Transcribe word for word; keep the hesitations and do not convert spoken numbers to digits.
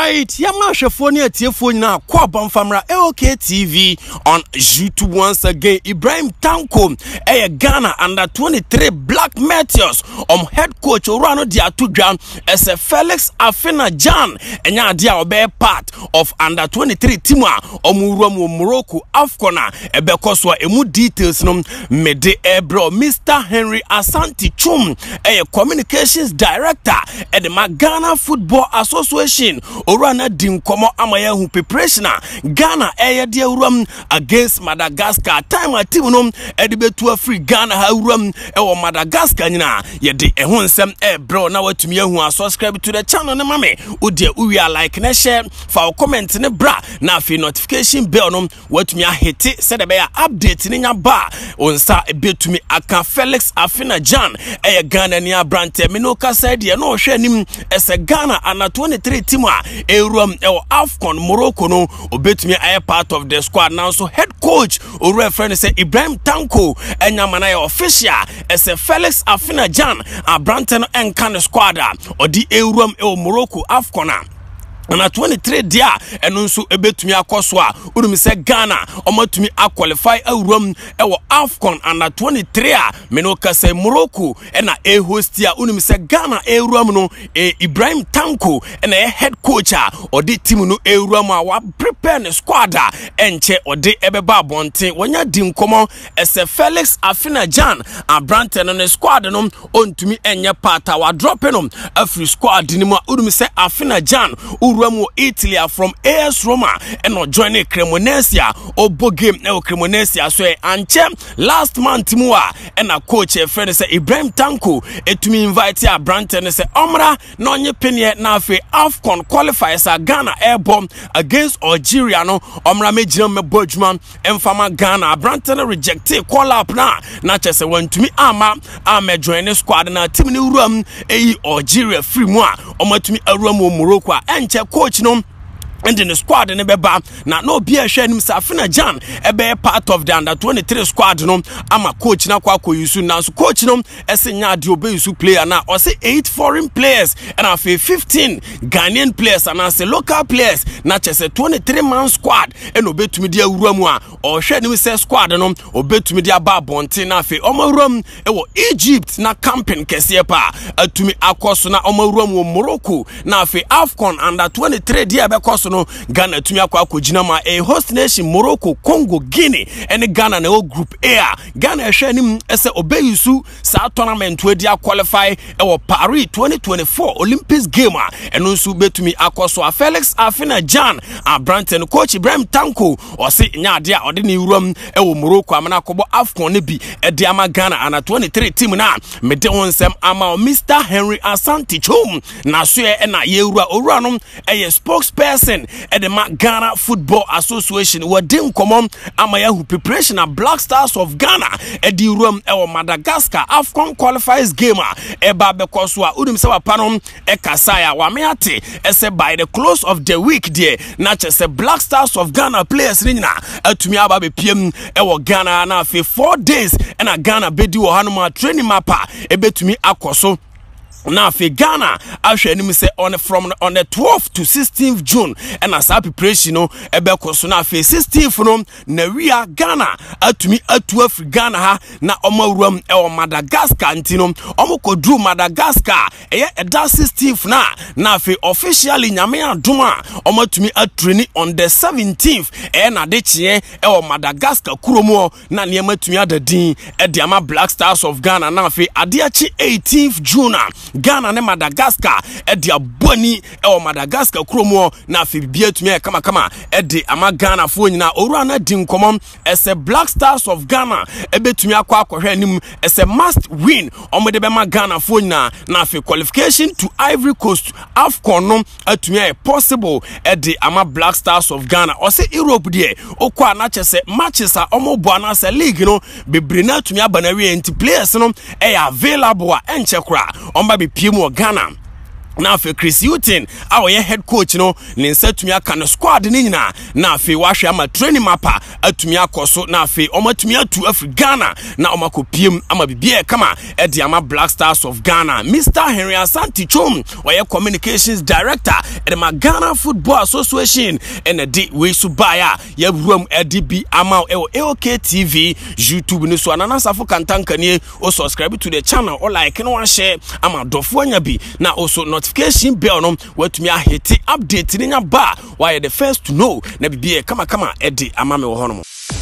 Alright, Yamasha Fonia Tiafonia, Kwabam Famra, L K T V on YouTube once again. Ibrahim Tanko, a Ghana under twenty-three Black Meteors, um head coach Orano Diatujan as a Felix Afena-Gyan, and Yadia Obe part of under twenty-three Tima, Omuruamu Morocco, Afcona, Ebekoswa, Emu details num Mede Ebro, Mister Henry Asante Chum, a communications director at the Ghana Football Association. Orana Dinkomo Amaya who preparation Ghana Air Dia Rum against Madagascar. Time at Timunum Edibe to a free Ghana Haurum or Madagascar na ye de ehun sem e bro na watumi ehun subscribe to the channel na mame udi we are like na share for comment ne bra na fi notification bell no watumi ahete said be update ne nya ba onsa ebetumi aka Felix Afena-Gyan e Ghana ni abrante me no ka said ye no hwe anim ese Ghana ana twenty-three team Erum El Afcon Morocco no obetumi aye part of the squad now. So head coach or referee say Ibrahim Tanko enyamana official as a Felix Afena-Gyan Abranten and can squad or the Erum El Morocco Afcon and at twenty-three dia and also ebetumi akoswa urumi se Ghana omatumi qualify a room e Afcon and at twenty-three me no ka say Morocco and a host ya urumi se Ghana e room no e Ibrahim Tanko and a head coach or the team no e room wa prepare the squad enche or the ebeba bonte wanya dinkomo as a Felix Afena-Gyan Abranten on the squad no ontumi enye part wa dropping them a free squad ni urumi se Afena-Gyan Italy from A S Roma and not joining Cremonese or Bogame or Cremonese so anche last month mua and a coach a friend say Ibrahim Tanko et to me invite ya Branton and say Omra no nye penye na fe Afcon qualifiers a Ghana airborne against Algeria no Omra me jina me Bojman and fama Ghana Branton rejected call up na na chese when to me ama ama join squad na team ni room e Algeria free moi Oma to me a room Morocco and coach no and in the squad in beba na no be a shame Afena-Gyan e be part of the under twenty-three squad no ama coach na kwa ko yusu na so coach no esenya de obe yusu player na or say eight foreign players and a fifteen Ghanaian players and as local players na chese twenty-three man squad and obetumi de awura mu a or hwe ni say squad no obetumi de aba bonte na fe omaruam e wo Egypt na camping kese pa atumi akoso na omaruam wo Morocco na fe Afcon under twenty-three de abekoso no Ghana tumi akwa akojina ma a host nation Morocco, Congo, Guinea and Ghana na group A. Ghana hwe nim ese obeyusu sa tournament we dia qualify e wo Paris twenty twenty-four Olympics game and nso betumi akoso Felix Afena-Gyan Abranten coach Ibrahim Tanko o se nya de a ode ni wuram e wo Morocco amana kobo Afcon ne bi e de ama Ghana ana twenty-three team na me de wonsem ama Mister Henry Asante Chum na so e na yewura owura no e spokesperson at the Ghana Football Association were dim common amaya who preparation of Black Stars of Ghana at the room or Madagascar Afcon qualifiers gamer eba bekoswa udim sewa panom e kasaya wa meate ese by the close of the week there not just a Black Stars of Ghana players nina atumi aba be pm e wo Ghana na fe four days and a Ghana bedi wo hanuma training mapa e betumi akoso now for Ghana ahwe anim say on from on the twelfth to sixteenth June and as happy preparation no ebeko so na for sixteenth no na wia Ghana atumi atu afri Ghana ha na omawuram e o Madagascar ntino omokodru Madagascar eye eda sixteenth na na for officially nyame adoma omatumi atreni on the seventeenth e na de chie e o Madagascar kuromo na ne matumi adadin e de ama Black Stars of Ghana na for adeachi eighteenth June Ghana ne Madagascar e de aboni e o Madagascar kromo na afi bia tumi e kama kama e de ama Ghana fo nyina owura na di nkomom ese Black Stars of Ghana e betumi akwa akohwe anim ese must win omode be ma Ghana fo nyina na afi qualification to Ivory Coast Afcon no atumi e possible e de ama Black Stars of Ghana o se Europe de okwa na chese matches a omobo na se league no bebre na atumi abanawe enti players no e available a enche kra omba be P M Ghana na afi Chris Hutton awo ye head coach no ne nsa tumi aka no squad ni nyina na afi wahwe ama training mapa atumi akoso na afi omatumi atu afi Ghana na omakopiem ama bibie kama edi ama Black Stars of Ghana. Mister Henry Asante Chum oye communications director at the Ghana Football Association and edi we subaya ye room edi bi ama e A O K T V YouTube ni so anana safo kantanka ni o subscribe to the channel or like no share ama dofo anya bi na also notification bell no watumi ahete update ni nya ba why the first to know na bibie kama kama edi ama me wo hono.